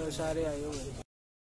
सारे आए हुए हैं।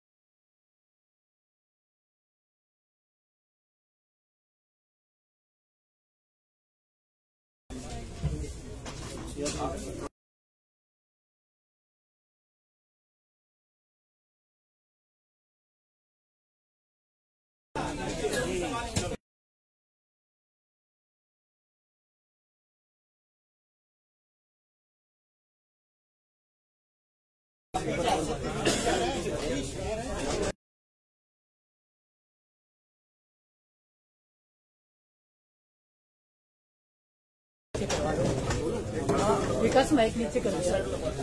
विकास माइक नीचे करो सर।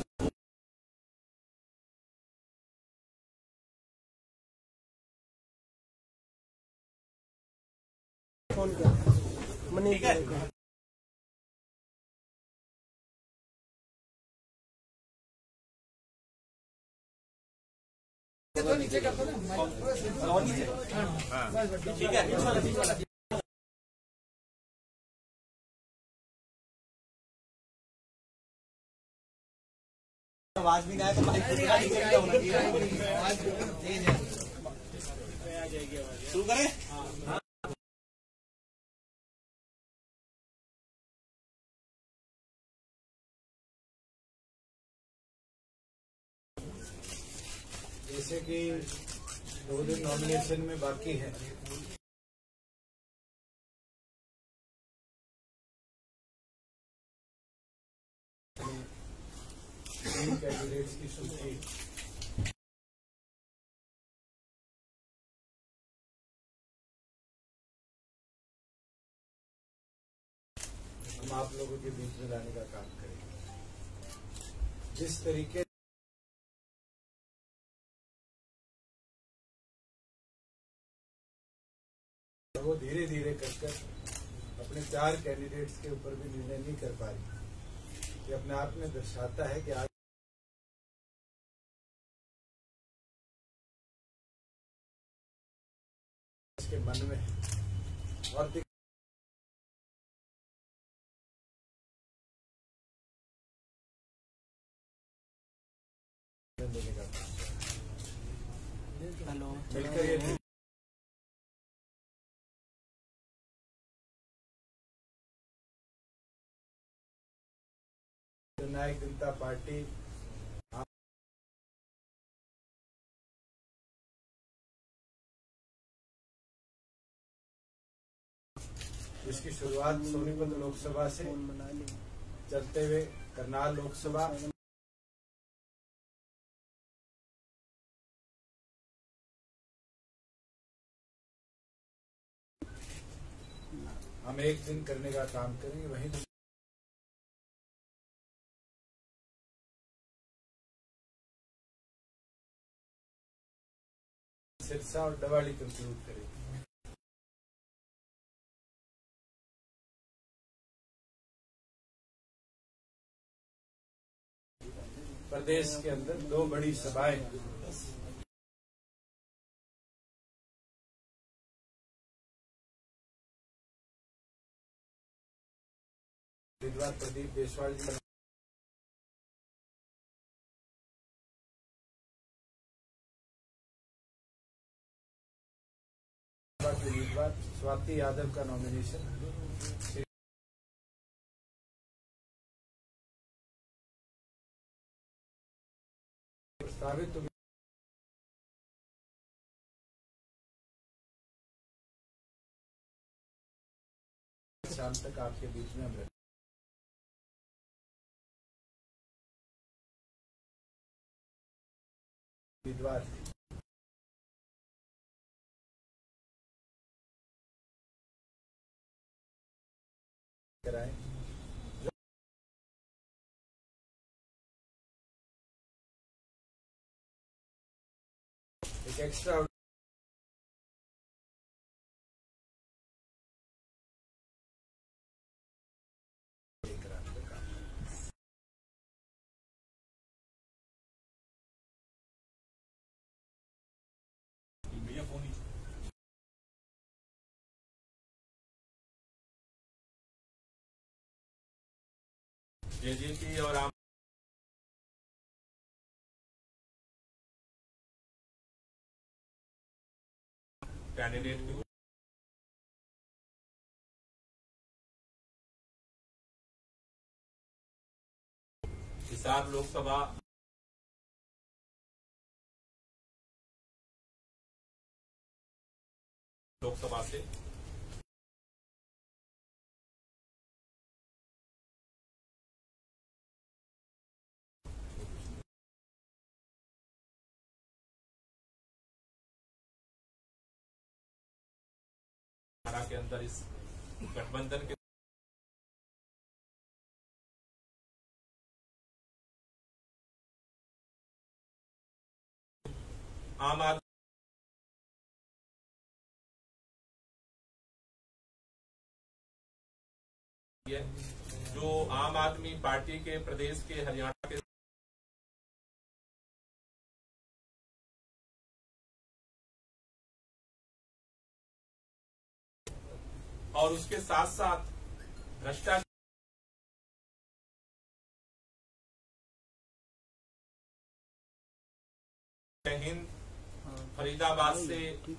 फोन किया मनी तो नीचे करता ना नीचे। ठीक है आवाज भी ना आए तो शुरू करें। जैसे कि 2 दिन नॉमिनेशन में बाकी है, कैंडिडेट्स की सूची हम आप लोगों के बीच में लाने का काम करेंगे। जिस तरीके वो धीरे धीरे कर अपने 4 कैंडिडेट्स के ऊपर भी निर्णय नहीं कर पा रही, ये अपने आप में दर्शाता है कि आज के मन में और देने का मिलकर ये जननायक जनता पार्टी इसकी शुरुआत सोनीपत लोकसभा से चलते हुए करनाल लोकसभा, हम एक दिन करने का काम करेंगे। वहीं सिरसा और डवाली कंक्लूड करेंगे। प्रदेश के अंदर 2 बड़ी सभाएं विद्वान प्रदीप देशवाल जी उम्मीदवार स्वाति यादव का नॉमिनेशन प्रस्तावित शाम तक आपके बीच में हम रखें। उम्मीदवार कराएं। एक एक्स्ट्रा जेजेपी और कैंडिडेट की हिसार लोकसभा से के अंदर इस गठबंधन के आम आदमी जो आम आदमी पार्टी के प्रदेश के हरियाणा के और उसके साथ साथ भ्रष्टाचार हिंद फरीदाबाद से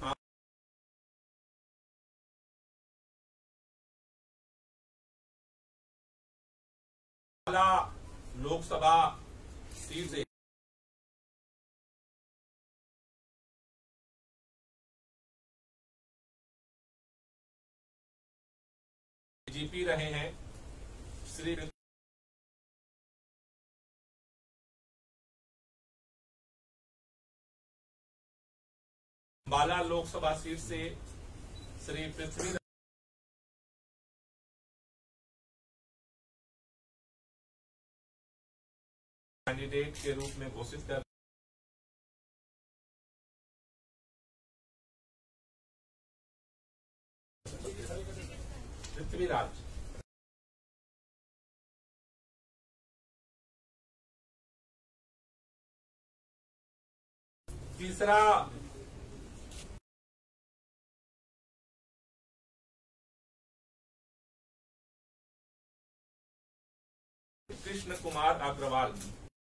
लोकसभा सीट से जीपी रहे हैं श्री अंबाला लोकसभा सीट से श्री पृथ्वी कैंडिडेट के रूप में घोषित कर पृथ्वीराज तीसरा कृष्ण कुमार अग्रवाल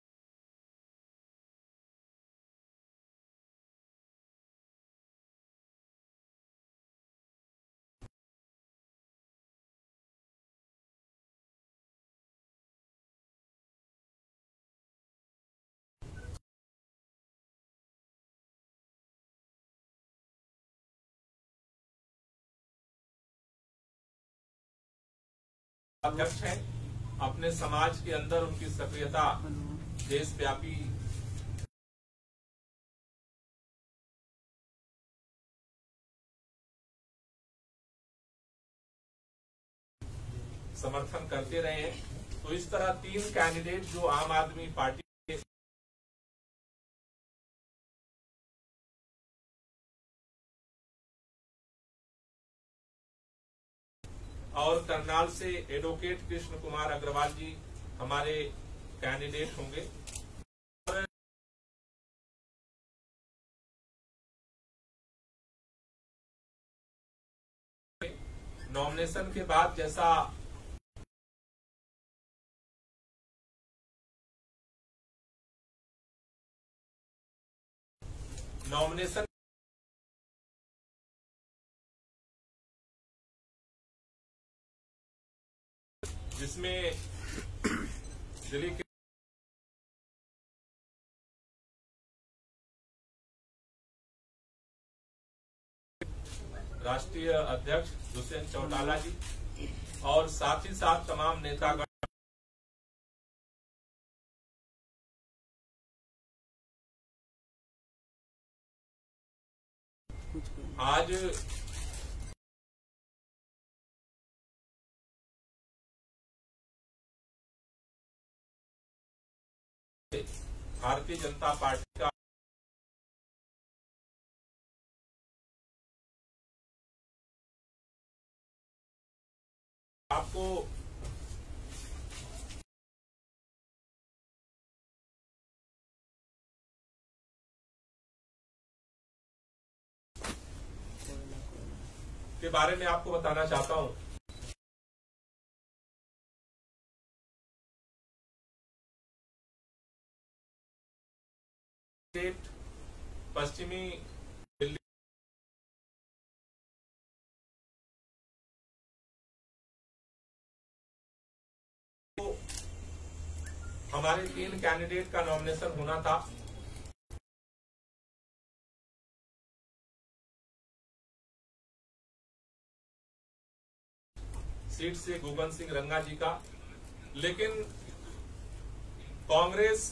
अध्यक्ष हैं। अपने समाज के अंदर उनकी सक्रियता देशव्यापी समर्थन करते रहे हैं। तो इस तरह 3 कैंडिडेट जो आम आदमी पार्टी के और करनाल से एडवोकेट कृष्ण कुमार अग्रवाल जी हमारे कैंडिडेट होंगे। नॉमिनेशन के बाद जैसा नॉमिनेशन जिसमें दिल्ली के राष्ट्रीय अध्यक्ष दुष्यंत चौटाला जी और साथ ही साथ तमाम नेतागण आज भारतीय जनता पार्टी का आपको के बारे में आपको बताना चाहता हूं। पश्चिमी हमारे 3 कैंडिडेट का नॉमिनेशन होना था। सीट से गुगन सिंह रंगा जी का, लेकिन कांग्रेस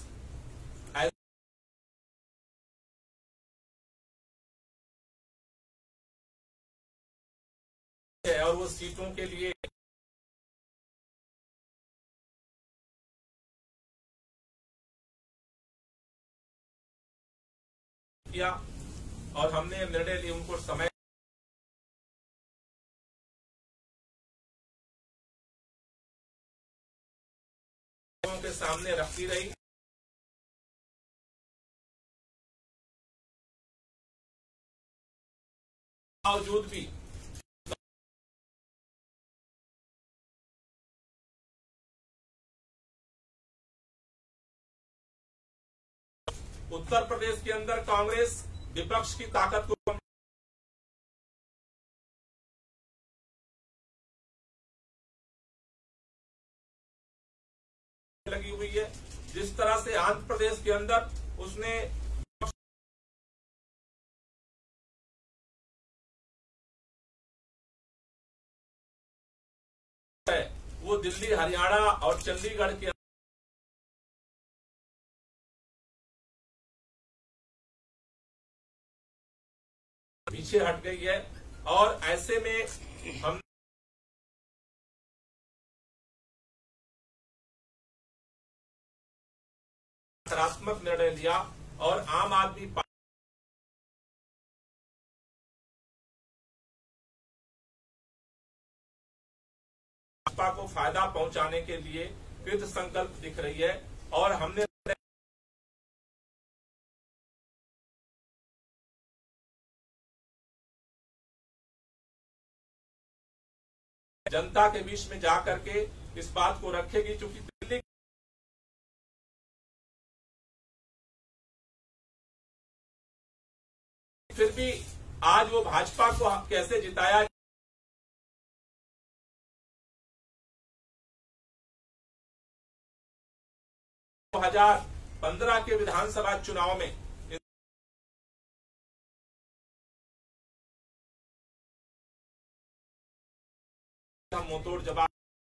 और वो सीटों के लिए किया और हमने निर्णय लिया उनको समय के सामने रखती रही। बावजूद भी उत्तर प्रदेश के अंदर कांग्रेस विपक्ष की ताकत को लगी हुई है। जिस तरह से आंध्र प्रदेश के अंदर उसने वो दिल्ली, हरियाणा और चंडीगढ़ के पीछे हट गई है और ऐसे में हम सकारात्मक निर्णय लिया और आम आदमी भाजपा को फायदा पहुंचाने के लिए कृत संकल्प दिख रही है और हमने जनता के बीच में जाकर के इस बात को रखेगी, क्योंकि दिल्ली फिर भी आज वो भाजपा को कैसे जिताया 2015 के विधानसभा चुनाव में हम मुंहतोड़ जवाब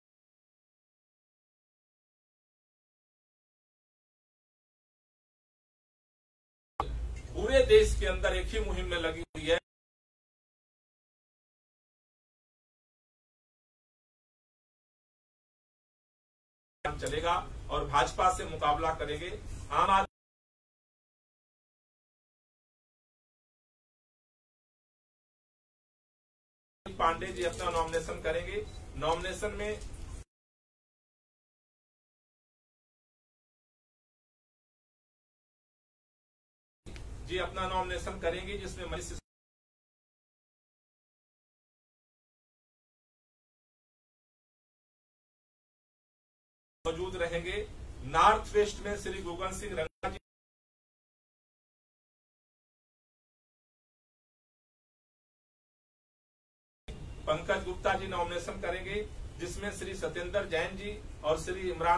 पूरे देश के अंदर एक ही मुहिम में लगी हुई है। चलेगा और भाजपा से मुकाबला करेंगे। आम आदमी पांडे जी अपना नॉमिनेशन करेंगे। नॉमिनेशन में जी अपना नॉमिनेशन करेंगे, जिसमें मनीष मौजूद रहेंगे। नॉर्थ वेस्ट में श्री गुगन सिंह रंगा जी, पंकज गुप्ता जी नॉमिनेशन करेंगे, जिसमें श्री सत्येंद्र जैन जी और श्री इमरान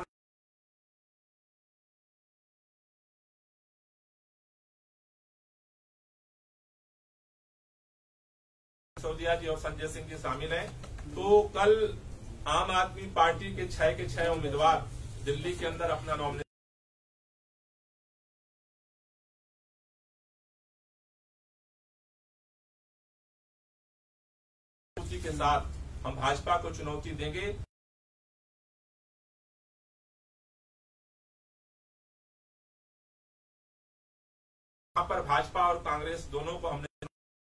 सिसोदिया जी और संजय सिंह जी शामिल हैं। तो कल आम आदमी पार्टी के 6 के 6 उम्मीदवार दिल्ली के अंदर अपना नॉमिनेशन के साथ हम भाजपा को चुनौती देंगे। यहाँ पर भाजपा और कांग्रेस दोनों को हमने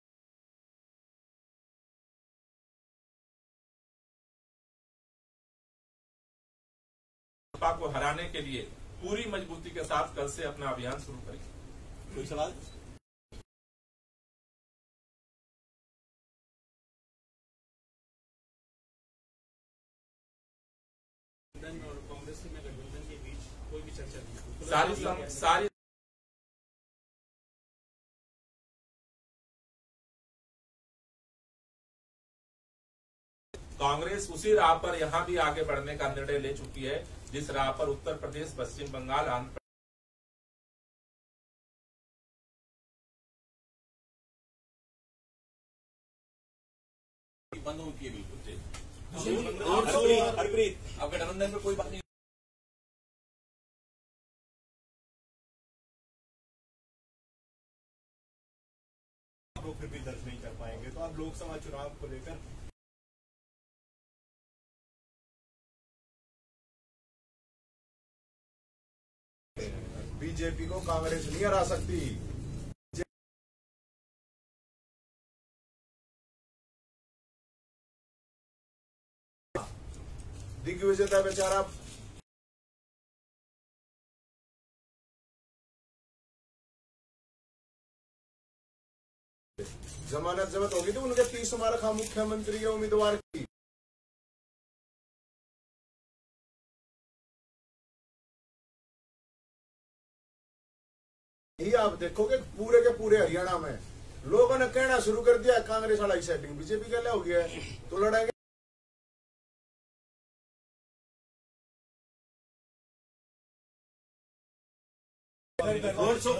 भाजपा को हराने के लिए पूरी मजबूती के साथ कल से अपना अभियान शुरू करेंगे। कोई सवाल? और कांग्रेस में गठबंधन के बीच कोई भी चर्चा नहीं। सारी कांग्रेस उसी राह पर यहां भी आगे बढ़ने का निर्णय ले चुकी है जिस राह पर उत्तर प्रदेश, पश्चिम बंगाल, आंध्र बंद होती है बिल्कुल। हरप्रीत अब गठबंधन में कोई बात नहीं। आप लोग फिर भी दर्ज नहीं कर पाएंगे, तो आप लोकसभा चुनाव को लेकर बीजेपी को कांग्रेस नहीं हरा सकती। दिग्विजयता बेचारा जमानत जब्त होगी, तो उनके 30 मार्क मुख्यमंत्री के उम्मीदवार की ही आप देखोगे पूरे के पूरे हरियाणा में लोगों ने कहना शुरू कर दिया कांग्रेस वाला ही सेटिंग बीजेपी का लिया हो गया है, तो लड़ाएंगे। रोड शो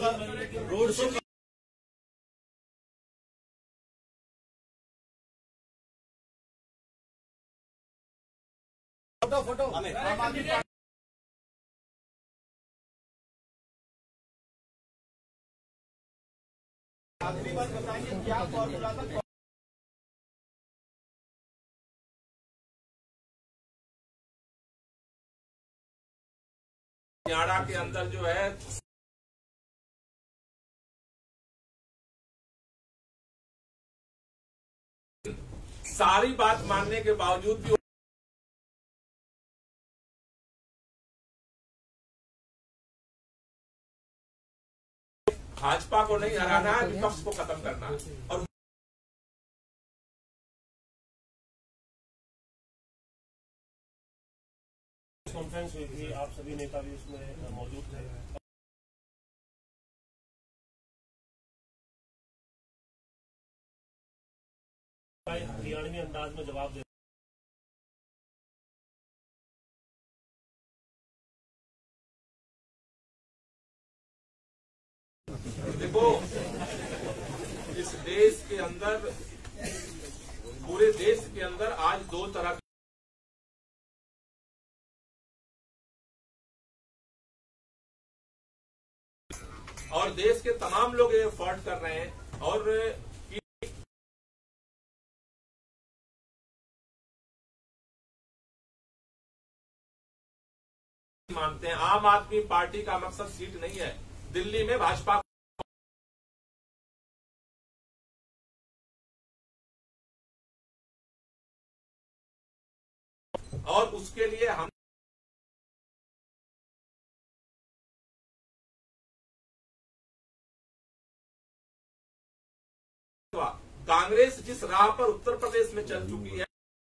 फोटो आखिरी बात बताएंगे क्या फॉर्मूला था। हरियाणा के अंदर जो है सारी बात मानने के बावजूद भी भाजपा को नहीं हराना है, विपक्ष को खत्म करना है। और कॉन्फ्रेंस हुई थी, आप सभी नेता भी उसमें मौजूद थे। हरियाणवी अंदाज में जवाब दे देखो, इस देश के अंदर, पूरे देश के अंदर आज दो तरह और देश के तमाम लोग ये एफर्ट कर रहे हैं और मानते हैं आम आदमी पार्टी का मकसद सीट नहीं है, दिल्ली में भाजपा और उसके लिए हम कांग्रेस जिस राह पर उत्तर प्रदेश में चल चुकी है,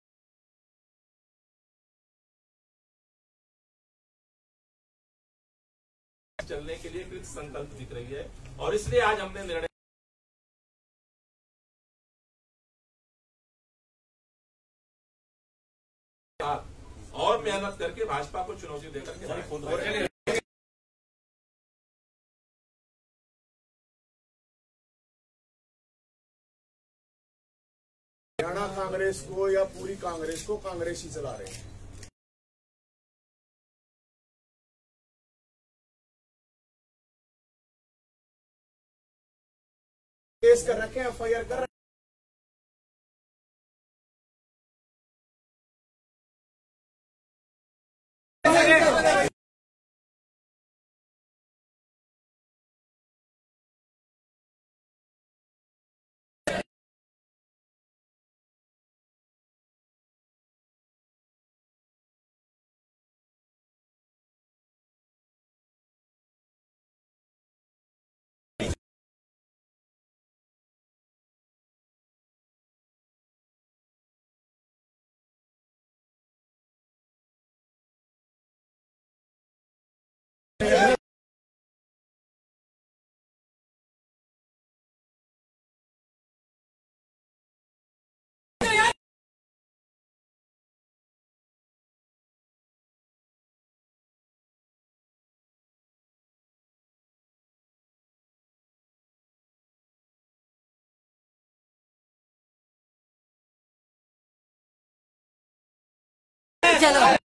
चलने के लिए कृत संकल्प दिख रही है और इसलिए आज हमने निर्णय और मेहनत करके भाजपा को चुनौती देकर के हरियाणा कांग्रेस को या पूरी कांग्रेस को कांग्रेस ही चला रहे हैं। केस कर रखे, एफआईआर कर रखे। चलो